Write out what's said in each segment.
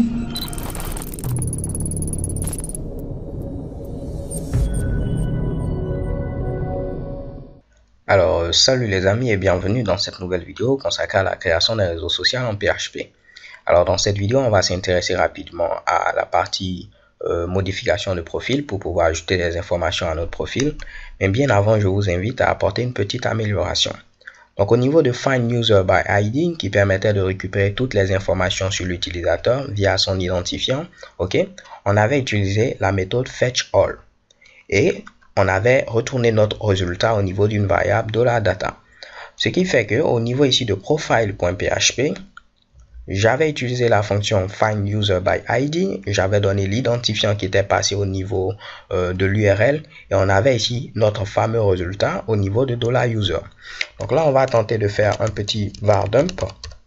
Alors, salut les amis et bienvenue dans cette nouvelle vidéo consacrée à la création d'un réseau social en PHP. Alors, dans cette vidéo, on va s'intéresser rapidement à la partie modification de profil pour pouvoir ajouter des informations à notre profil. Mais bien avant, je vous invite à apporter une petite amélioration. Donc, au niveau de Find User by ID, qui permettait de récupérer toutes les informations sur l'utilisateur via son identifiant, on avait utilisé la méthode FetchAll. Et on avait retourné notre résultat au niveau d'une variable de la data. Ce qui fait que au niveau ici de profile.php, j'avais utilisé la fonction findUserById, j'avais donné l'identifiant qui était passé au niveau de l'URL et on avait ici notre fameux résultat au niveau de $user. Donc là, on va tenter de faire un petit var dump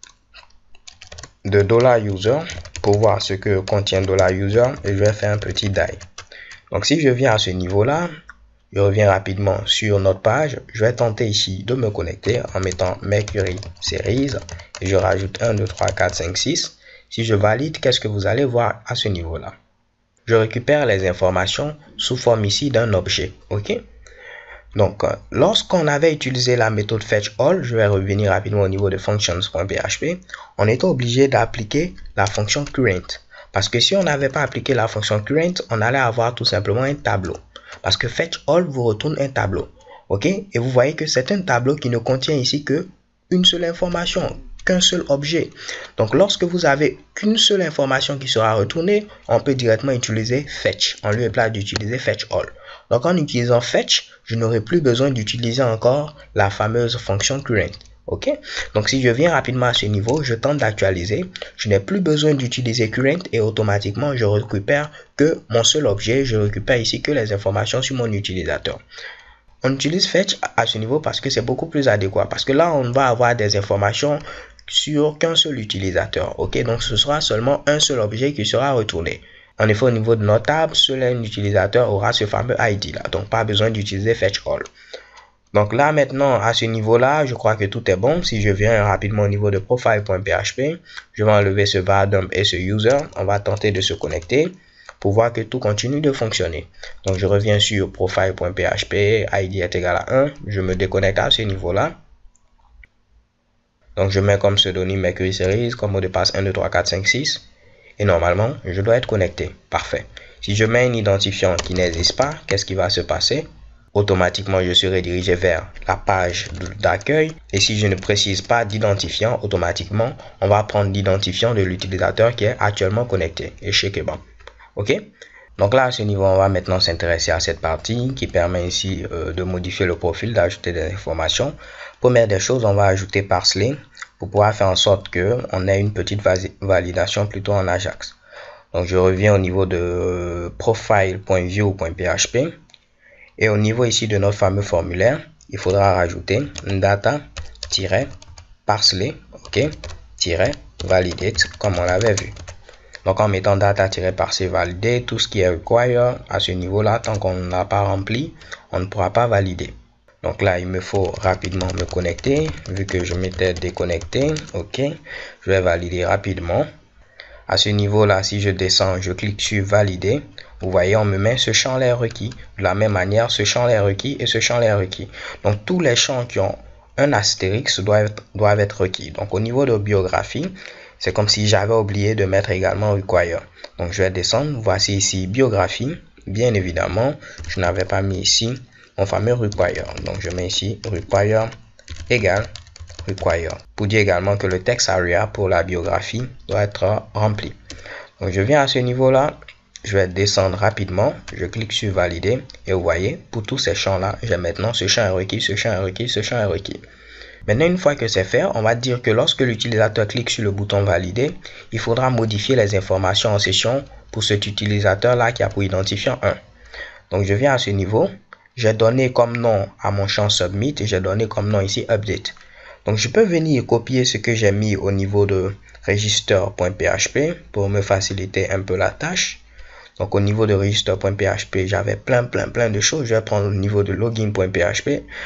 de $user pour voir ce que contient $user et je vais faire un petit die. Donc si je viens à ce niveau-là, je reviens rapidement sur notre page. Je vais tenter ici de me connecter en mettant Mercury Series et je rajoute 1, 2, 3, 4, 5, 6. Si je valide, qu'est-ce que vous allez voir à ce niveau-là? Je récupère les informations sous forme ici d'un objet. Donc, lorsqu'on avait utilisé la méthode FetchAll, je vais revenir rapidement au niveau de functions.php, on était obligé d'appliquer la fonction current. Parce que si on n'avait pas appliqué la fonction current, on allait avoir tout simplement un tableau. Parce que FetchAll vous retourne un tableau. Et vous voyez que c'est un tableau qui ne contient ici que une seule information, qu'un seul objet. Donc, lorsque vous avez qu'une seule information qui sera retournée, on peut directement utiliser Fetch, en lieu et place d'utiliser FetchAll. Donc, en utilisant Fetch, je n'aurai plus besoin d'utiliser encore la fameuse fonction current. Donc si je viens rapidement à ce niveau, je tente d'actualiser, je n'ai plus besoin d'utiliser current et automatiquement je récupère que mon seul objet, je récupère ici que les informations sur mon utilisateur. On utilise fetch à ce niveau parce que c'est beaucoup plus adéquat, parce que là on va avoir des informations sur qu'un seul utilisateur. Donc ce sera seulement un seul objet qui sera retourné. En effet, au niveau de notre table, seul un utilisateur aura ce fameux ID là, donc pas besoin d'utiliser FetchAll. Donc là maintenant à ce niveau là je crois que tout est bon. Si je viens rapidement au niveau de profile.php, je vais enlever ce var dump et ce user, on va tenter de se connecter pour voir que tout continue de fonctionner. Donc je reviens sur profile.php, id est égal à 1, je me déconnecte à ce niveau là. Donc je mets comme pseudonyme Mercury Series, comme mot de passe 1, 2, 3, 4, 5, 6 et normalement je dois être connecté. Parfait. Si je mets un identifiant qui n'existe pas, qu'est-ce qui va se passer? Automatiquement je serai dirigé vers la page d'accueil et si je ne précise pas d'identifiant, automatiquement on va prendre l'identifiant de l'utilisateur qui est actuellement connecté et chez Kebab. Donc là à ce niveau on va maintenant s'intéresser à cette partie qui permet ici de modifier le profil, d'ajouter des informations. Première des choses, on va ajouter Parsley pour pouvoir faire en sorte que on ait une petite validation plutôt en Ajax. Donc je reviens au niveau de profile.view.php. Et au niveau ici de notre fameux formulaire, il faudra rajouter data-parsley, validate, comme on l'avait vu. Donc en mettant data-parsley validate, tout ce qui est required à ce niveau-là, tant qu'on n'a pas rempli, on ne pourra pas valider. Donc là, il me faut rapidement me connecter, vu que je m'étais déconnecté. Je vais valider rapidement. À ce niveau-là, si je descends, je clique sur valider. Vous voyez, on me met ce champ les requis. De la même manière, ce champ les requis et ce champ les requis. Donc, tous les champs qui ont un astérix doivent être requis. Donc, au niveau de biographie, c'est comme si j'avais oublié de mettre également require. Donc, je vais descendre. Voici ici biographie. Bien évidemment, je n'avais pas mis ici mon fameux require. Donc, je mets ici require égale require pour dire également que le text area pour la biographie doit être rempli. Donc je viens à ce niveau là, je vais descendre rapidement, je clique sur valider et vous voyez pour tous ces champs là j'ai maintenant ce champ est requis, ce champ est requis, ce champ est requis. Maintenant une fois que c'est fait, on va dire que lorsque l'utilisateur clique sur le bouton valider, il faudra modifier les informations en session pour cet utilisateur là qui a pour identifiant 1. Donc je viens à ce niveau, j'ai donné comme nom à mon champ submit et j'ai donné comme nom ici update. Donc, je peux venir copier ce que j'ai mis au niveau de register.php pour me faciliter un peu la tâche. Donc, au niveau de register.php, j'avais plein de choses. Je vais prendre au niveau de login.php.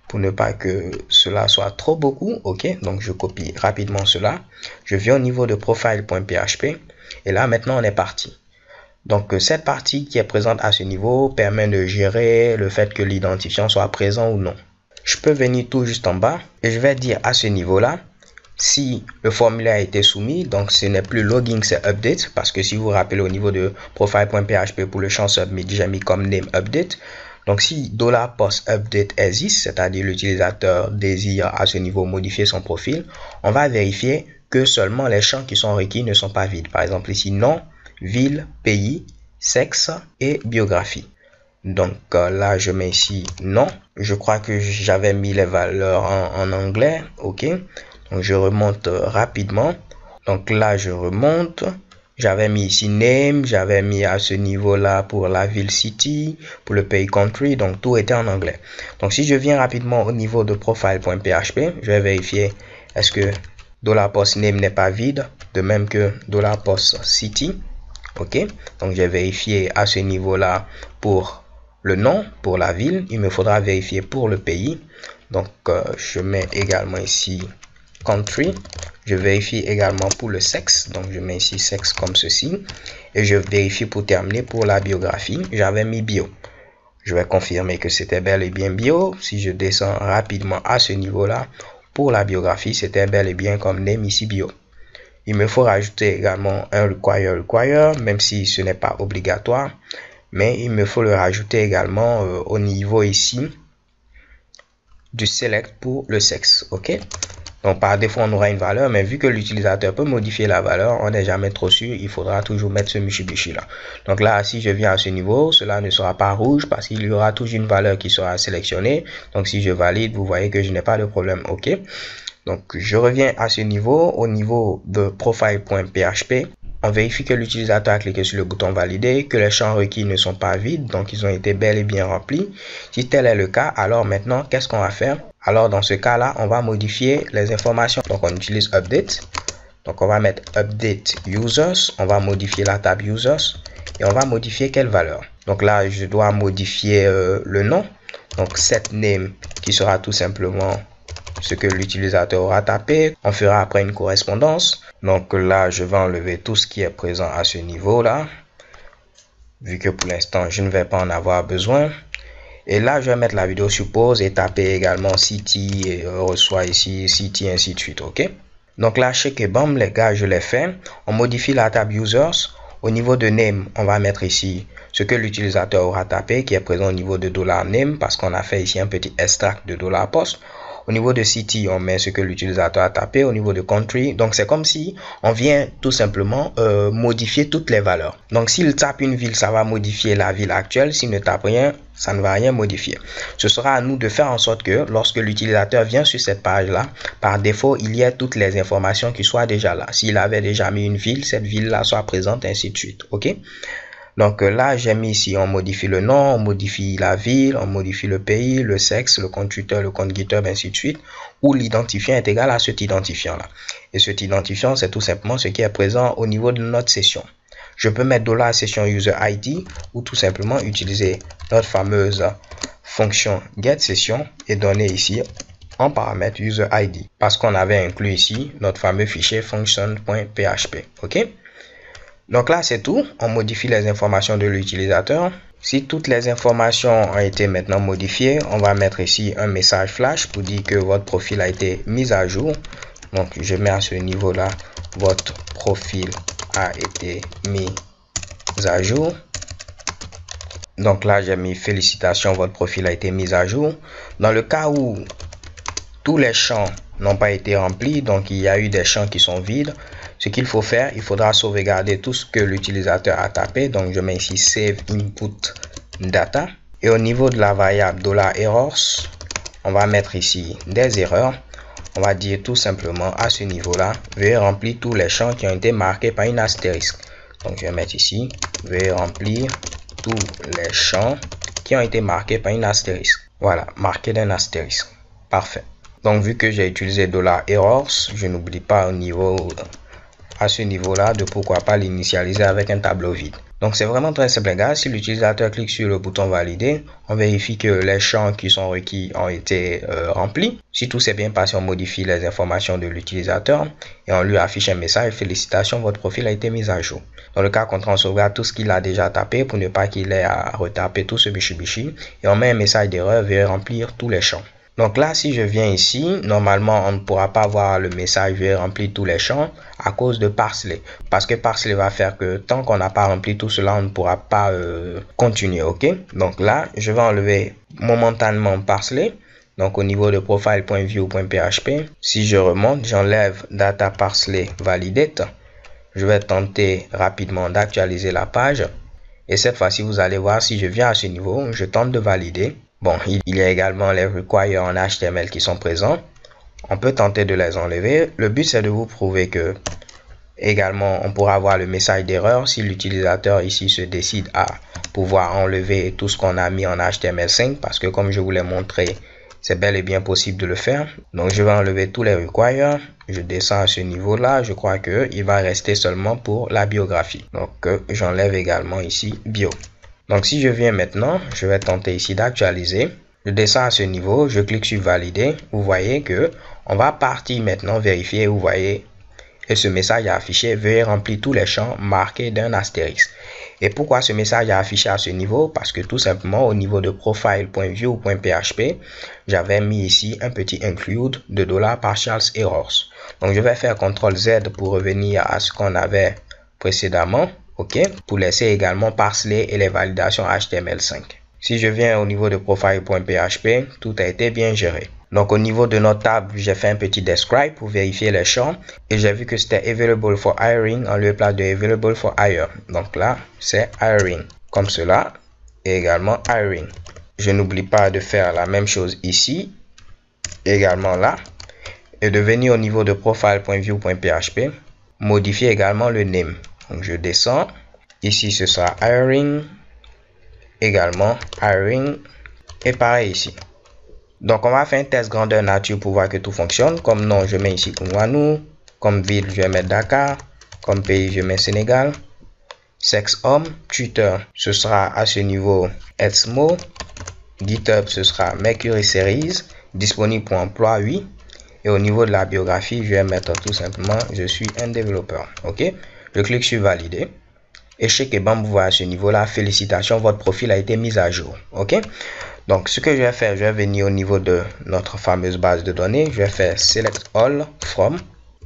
pour ne pas que cela soit trop beaucoup. Ok, donc je copie rapidement cela. Je viens au niveau de profile.php et là maintenant on est parti. Donc cette partie qui est présente à ce niveau permet de gérer le fait que l'identifiant soit présent ou non. Je peux venir tout juste en bas et je vais dire à ce niveau là si le formulaire a été soumis, donc ce n'est plus logging, c'est update, parce que si vous vous rappelez au niveau de profile.php pour le champ submit, j'ai mis comme name update. Donc si $post update existe, c'est-à-dire l'utilisateur désire à ce niveau modifier son profil, on va vérifier que seulement les champs qui sont requis ne sont pas vides. Par exemple ici nom, ville, pays, sexe et biographie. Donc là je mets ici non. Je crois que j'avais mis les valeurs en anglais. Ok. Donc je remonte rapidement. Donc là je remonte. J'avais mis ici name, j'avais mis à ce niveau-là pour la ville city, pour le pays country, donc tout était en anglais. Donc si je viens rapidement au niveau de profile.php, je vais vérifier est-ce que $post name n'est pas vide, de même que $post city. Ok, donc j'ai vérifié à ce niveau-là pour le nom, pour la ville. Il me faudra vérifier pour le pays. Donc je mets également ici country. Je vérifie également pour le sexe, donc je mets ici sexe comme ceci et je vérifie pour terminer pour la biographie. J'avais mis bio. Je vais confirmer que c'était bel et bien bio. Si je descends rapidement à ce niveau-là, pour la biographie, c'était bel et bien comme name ici bio. Il me faut rajouter également un require, même si ce n'est pas obligatoire, mais il me faut le rajouter également au niveau ici du select pour le sexe. Ok. Donc par défaut on aura une valeur, mais vu que l'utilisateur peut modifier la valeur, on n'est jamais trop sûr, il faudra toujours mettre ce Mitsubishi là. Donc là si je viens à ce niveau, cela ne sera pas rouge parce qu'il y aura toujours une valeur qui sera sélectionnée. Donc si je valide, vous voyez que je n'ai pas de problème. Ok. Donc je reviens à ce niveau, au niveau de profile.php. On vérifie que l'utilisateur a cliqué sur le bouton valider, que les champs requis ne sont pas vides, donc ils ont été bel et bien remplis. Si tel est le cas, alors maintenant, qu'est-ce qu'on va faire? Alors dans ce cas-là, on va modifier les informations. Donc on utilise update. Donc on va mettre update users. On va modifier la table users. Et on va modifier quelle valeur? Donc là, je dois modifier le nom. Donc set name qui sera tout simplement ce que l'utilisateur aura tapé. On fera après une correspondance. Donc là, je vais enlever tout ce qui est présent à ce niveau-là. Vu que pour l'instant, je ne vais pas en avoir besoin. Et là, je vais mettre la vidéo sur pause et taper également city et reçoit ici city ainsi de suite. Ok. Donc là, check et bam, les gars, je l'ai fait. On modifie la table users. Au niveau de name, on va mettre ici ce que l'utilisateur aura tapé qui est présent au niveau de $name parce qu'on a fait ici un petit extract de $post. Au niveau de city, on met ce que l'utilisateur a tapé. Au niveau de country, donc c'est comme si on vient tout simplement modifier toutes les valeurs. Donc s'il tape une ville, ça va modifier la ville actuelle. S'il ne tape rien, ça ne va rien modifier. Ce sera à nous de faire en sorte que lorsque l'utilisateur vient sur cette page-là, par défaut, il y ait toutes les informations qui soient déjà là. S'il avait déjà mis une ville, cette ville-là soit présente, ainsi de suite. Ok? Donc là, j'ai mis ici, on modifie le nom, on modifie la ville, on modifie le pays, le sexe, le compte Twitter, le compte GitHub, ainsi de suite, où l'identifiant est égal à cet identifiant-là. Et cet identifiant, c'est tout simplement ce qui est présent au niveau de notre session. Je peux mettre $session user ID ou tout simplement utiliser notre fameuse fonction getSession et donner ici en paramètre user ID parce qu'on avait inclus ici notre fameux fichier function.php. Ok? Donc là, c'est tout. On modifie les informations de l'utilisateur. Si toutes les informations ont été maintenant modifiées, on va mettre ici un message flash pour dire que votre profil a été mis à jour. Donc, je mets à ce niveau-là, votre profil a été mis à jour. Donc là, j'ai mis félicitations, votre profil a été mis à jour. Dans le cas où tous les champs n'ont pas été remplis, donc il y a eu des champs qui sont vides, ce qu'il faut faire, il faudra sauvegarder tout ce que l'utilisateur a tapé. Donc je mets ici save input data et au niveau de la variable $errors, on va mettre ici des erreurs. On va dire tout simplement à ce niveau-là, veuillez remplir tous les champs qui ont été marqués par une astérisque. Donc je vais mettre ici, veuillez remplir tous les champs qui ont été marqués par une astérisque. Voilà, marqué d'un astérisque. Parfait. Donc vu que j'ai utilisé $errors, je n'oublie pas au niveau à ce niveau-là de pourquoi pas l'initialiser avec un tableau vide. Donc c'est vraiment très simple les gars, si l'utilisateur clique sur le bouton valider, on vérifie que les champs qui sont requis ont été remplis. Si tout s'est bien passé, on modifie les informations de l'utilisateur et on lui affiche un message: félicitations, votre profil a été mis à jour. Dans le cas contraire, on sauvegarde tout ce qu'il a déjà tapé pour ne pas qu'il ait à retaper tout ce bichi et on met un message d'erreur: veuillez remplir tous les champs. Donc là, si je viens ici, normalement, on ne pourra pas voir le message « Veuillez remplir tous les champs » à cause de Parse-les. Parce que Parse-les va faire que tant qu'on n'a pas rempli tout cela, on ne pourra pas continuer, ok? Donc là, je vais enlever momentanément Parse-les. Donc au niveau de profile.view.php, si je remonte, j'enlève data parse-les validate. Je vais tenter rapidement d'actualiser la page. Et cette fois-ci, vous allez voir, si je viens à ce niveau, je tente de valider. Bon, il y a également les require en HTML qui sont présents. On peut tenter de les enlever. Le but, c'est de vous prouver que également, on pourra avoir le message d'erreur si l'utilisateur ici se décide à pouvoir enlever tout ce qu'on a mis en HTML5. Parce que comme je vous l'ai montré, c'est bel et bien possible de le faire. Donc, je vais enlever tous les require. Je descends à ce niveau-là. Je crois qu'il va rester seulement pour la biographie. Donc, j'enlève également ici bio. Donc, si je viens maintenant, je vais tenter ici d'actualiser. Je descends à ce niveau, je clique sur valider. Vous voyez que on va partir maintenant vérifier. Vous voyez, et ce message est affiché: veuillez remplir tous les champs marqués d'un astérisque. Et pourquoi ce message est affiché à ce niveau? Parce que tout simplement, au niveau de profile.view.php, j'avais mis ici un petit include de $partials_errors. Donc, je vais faire CTRL Z pour revenir à ce qu'on avait précédemment. OK, pour laisser également Parse-les et les validations HTML5. Si je viens au niveau de profile.php, tout a été bien géré. Donc au niveau de notre table, j'ai fait un petit describe pour vérifier les champs et j'ai vu que c'était available for hiring en lieu et place de available for hire. Donc là, c'est hiring comme cela et également hiring. Je n'oublie pas de faire la même chose ici, également là, et de venir au niveau de profile.view.php, modifier également le name. Donc je descends, ici ce sera hiring, également hiring, et pareil ici. Donc on va faire un test grandeur nature pour voir que tout fonctionne. Comme nom, je mets ici Unguanou, comme ville, je vais mettre Dakar, comme pays, je mets Sénégal, sexe homme, Twitter, ce sera à ce niveau Etsmo, GitHub, ce sera Mercury Series, disponible pour emploi, oui. Et au niveau de la biographie, je vais mettre tout simplement je suis un développeur. OK? Je clique sur valider. Et chez Kebam, vous voyez à ce niveau-là, félicitations, votre profil a été mis à jour. OK? Donc, ce que je vais faire, je vais venir au niveau de notre fameuse base de données. Je vais faire select all from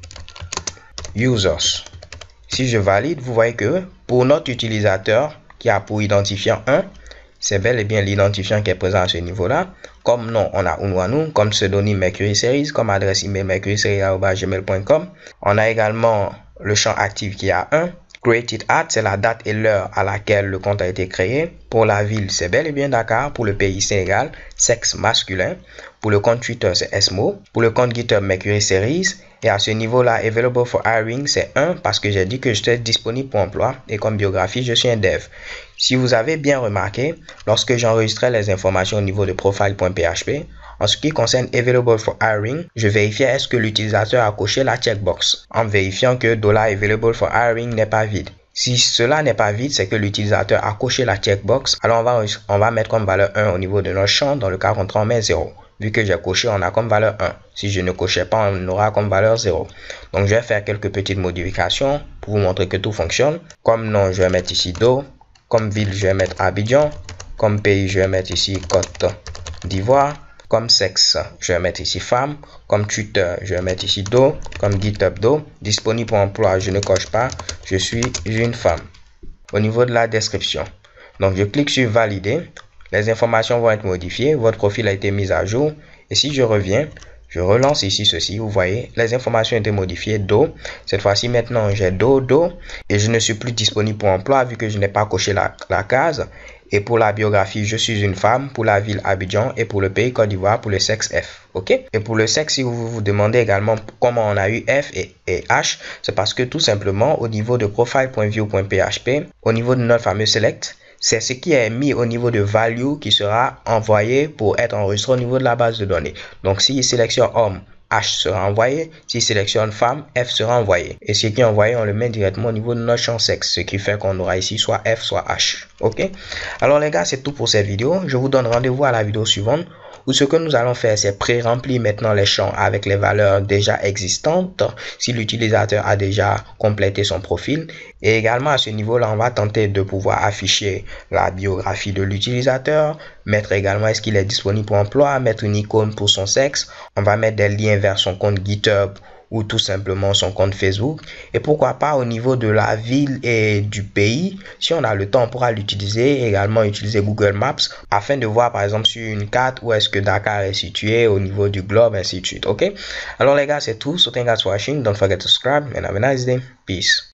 users. Si je valide, vous voyez que pour notre utilisateur qui a pour identifiant 1, c'est bel et bien l'identifiant qui est présent à ce niveau-là. Comme nom, on a Unguanou, comme pseudonyme Mercury Series, comme adresse email mercuryseries@gmail.com. On a également le champ actif qui a 1. Created at, c'est la date et l'heure à laquelle le compte a été créé. Pour la ville, c'est bel et bien Dakar. Pour le pays, Sénégal. Sexe masculin. Pour le compte Twitter, c'est Esmo. Pour le compte GitHub, Mercury Series. Et à ce niveau-là, available for hiring, c'est 1 parce que j'ai dit que j'étais disponible pour emploi. Et comme biographie, je suis un dev. Si vous avez bien remarqué, lorsque j'enregistrais les informations au niveau de profile.php, en ce qui concerne Available for Hiring, je vérifiais est-ce que l'utilisateur a coché la checkbox en vérifiant que $Available for Hiring n'est pas vide. Si cela n'est pas vide, c'est que l'utilisateur a coché la checkbox. Alors on va mettre comme valeur 1 au niveau de notre champ. Dans le cas contraire, on met 0. Vu que j'ai coché, on a comme valeur 1. Si je ne cochais pas, on aura comme valeur 0. Donc je vais faire quelques petites modifications pour vous montrer que tout fonctionne. Comme nom, je vais mettre ici Do. Comme ville, je vais mettre Abidjan. Comme pays, je vais mettre ici Côte d'Ivoire. Comme sexe, je vais mettre ici femme. Comme Twitter, je vais mettre ici Do. Comme GitHub Do. Disponible pour emploi, je ne coche pas. Je suis une femme. Au niveau de la description, donc je clique sur valider. Les informations vont être modifiées. Votre profil a été mis à jour. Et si je reviens, je relance ici ceci. Vous voyez, les informations ont été modifiées. Do. Cette fois-ci, maintenant, j'ai Do. Et je ne suis plus disponible pour emploi vu que je n'ai pas coché la case. Et pour la biographie, je suis une femme. Pour la ville, Abidjan. Et pour le pays, Côte d'Ivoire. Pour le sexe, F. OK? Et pour le sexe, si vous vous demandez également comment on a eu F et H, c'est parce que tout simplement, au niveau de profile.view.php, au niveau de notre fameux select, c'est ce qui est mis au niveau de value qui sera envoyé pour être enregistré au niveau de la base de données. Donc, si sélection homme, H sera envoyé. S'il sélectionne femme, F sera envoyé. Et ce qui est envoyé, on le met directement au niveau de notre champ sexe, ce qui fait qu'on aura ici soit F, soit H. Ok? Alors les gars, c'est tout pour cette vidéo. Je vous donne rendez-vous à la vidéo suivante, où ce que nous allons faire, c'est pré-remplir maintenant les champs avec les valeurs déjà existantes, si l'utilisateur a déjà complété son profil. Et également à ce niveau-là, on va tenter de pouvoir afficher la biographie de l'utilisateur, mettre également est-ce qu'il est disponible pour emploi, mettre une icône pour son sexe. On va mettre des liens vers son compte GitHub ou tout simplement son compte Facebook. Et pourquoi pas au niveau de la ville et du pays, si on a le temps, on pourra l'utiliser, également utiliser Google Maps afin de voir par exemple sur une carte où est-ce que Dakar est situé au niveau du globe, ainsi de suite. Ok? Alors les gars, c'est tout. So thank you guys for watching. Don't forget to subscribe and have a nice day. Peace.